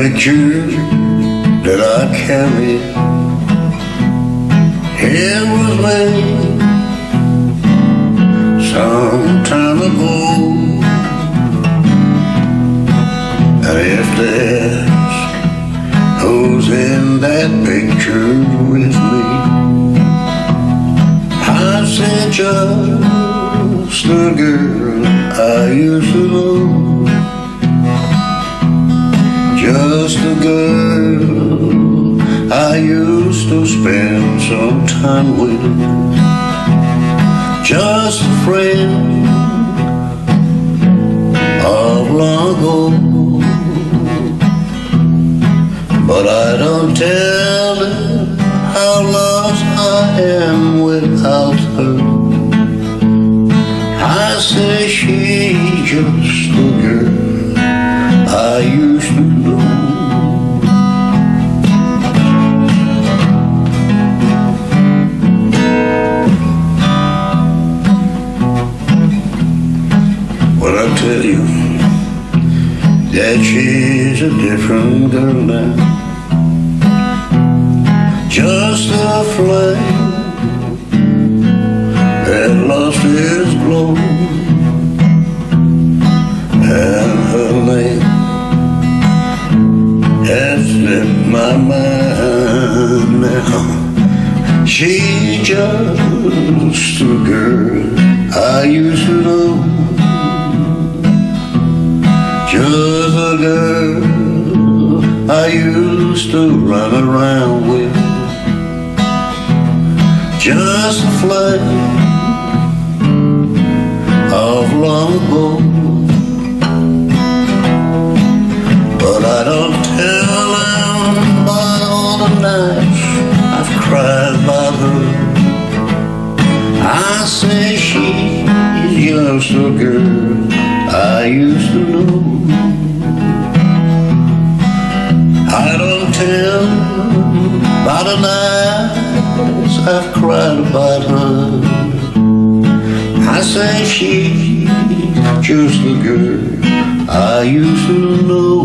picture that I carry, it was made some time ago. And if there's who's in that picture with me, I said just a girl I used to know. Just a girl I used to spend some time with. Just a friend of long ago. But I don't tell her how lost I am without her. I say she's just a girl I used to know. Well, I tell you that she's a different girl now. Just a flame that lost its glow, and her name has slipped my mind now. She's just a girl I used to know. Just a girl I used to run around with. Just a flame of long ago. But I don't tell them about all the nights I've cried about her. I say she's just a girl I used to know. I don't tell about the nights I've cried about her. I say she's just the girl I used to know.